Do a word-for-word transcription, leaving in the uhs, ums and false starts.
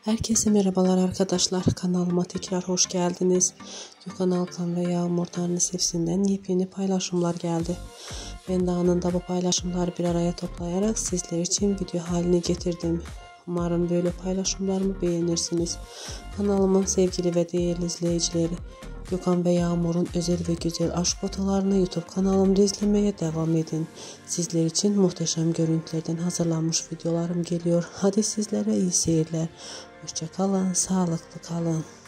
Herkese merhabalar arkadaşlar. Kanalıma tekrar hoş geldiniz. Gökhan Alkan ve Yağmur Tanrısevsin'den yepyeni paylaşımlar geldi. Ben de anında bu paylaşımları bir araya toplayarak sizler için video haline getirdim. Umarım böyle paylaşımlarımı beğenirsiniz. Kanalımın sevgili ve değerli izleyicileri, Gökhan ve Yağmur'un özel ve güzel aşk fotolarını YouTube kanalımda izlemeye devam edin. Sizler için muhteşem görüntülerden hazırlanmış videolarım geliyor. Hadi sizlere iyi seyirler. Hoşça kalın, sağlıklı kalın.